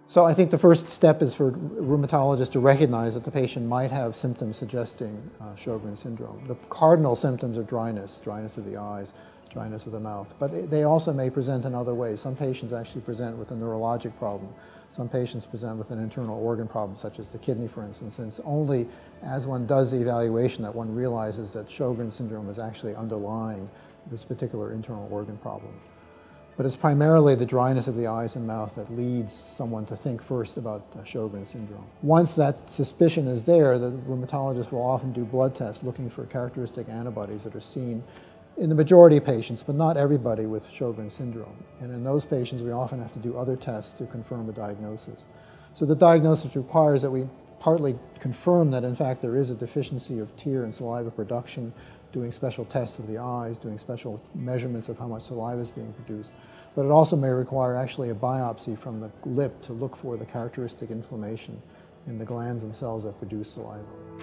So I think the first step is for rheumatologists to recognize that the patient might have symptoms suggesting Sjögren's syndrome. The cardinal symptoms are dryness, dryness of the eyes, dryness of the mouth. But they also may present in other ways. Some patients actually present with a neurologic problem. Some patients present with an internal organ problem, such as the kidney, for instance. And it's only as one does the evaluation that one realizes that Sjögren's syndrome is actually underlying this particular internal organ problem. But it's primarily the dryness of the eyes and mouth that leads someone to think first about Sjögren's syndrome. Once that suspicion is there, the rheumatologist will often do blood tests looking for characteristic antibodies that are seen in the majority of patients, but not everybody with Sjögren's syndrome. And in those patients, we often have to do other tests to confirm a diagnosis. So the diagnosis requires that we partly confirm that, in fact, there is a deficiency of tear and saliva production, doing special tests of the eyes, doing special measurements of how much saliva is being produced. But it also may require actually a biopsy from the lip to look for the characteristic inflammation in the glands themselves that produce saliva.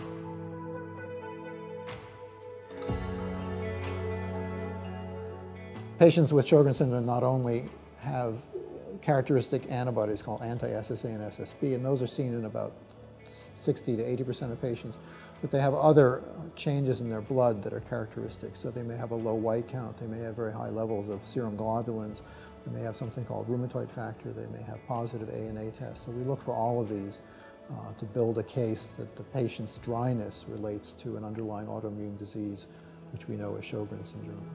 Patients with Sjögren's syndrome not only have characteristic antibodies called anti-SSA and SSB, and those are seen in about 60 to 80% of patients, but they have other changes in their blood that are characteristic. So they may have a low white count, they may have very high levels of serum globulins, they may have something called rheumatoid factor, they may have positive ANA tests. So we look for all of these to build a case that the patient's dryness relates to an underlying autoimmune disease, which we know is Sjögren's syndrome.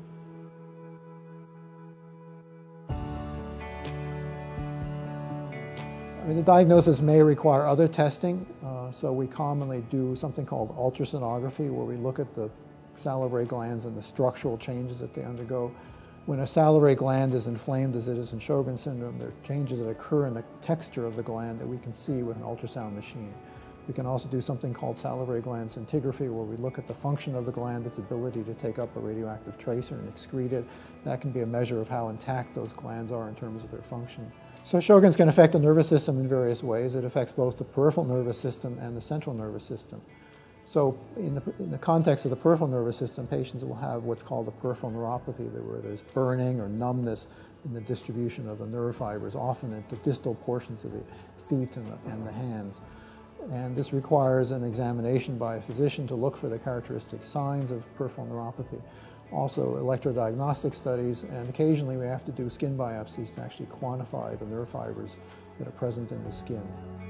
I mean, the diagnosis may require other testing, so we commonly do something called ultrasonography, where we look at the salivary glands and the structural changes that they undergo. When a salivary gland is inflamed, as it is in Sjögren's syndrome, there are changes that occur in the texture of the gland that we can see with an ultrasound machine. We can also do something called salivary gland scintigraphy, where we look at the function of the gland, its ability to take up a radioactive tracer and excrete it. That can be a measure of how intact those glands are in terms of their function. So Sjögren's can affect the nervous system in various ways. It affects both the peripheral nervous system and the central nervous system. So in the context of the peripheral nervous system, patients will have what's called a peripheral neuropathy, where there's burning or numbness in the distribution of the nerve fibers, often at the distal portions of the feet and the hands. And this requires an examination by a physician to look for the characteristic signs of peripheral neuropathy. Also electrodiagnostic studies, and occasionally we have to do skin biopsies to actually quantify the nerve fibers that are present in the skin.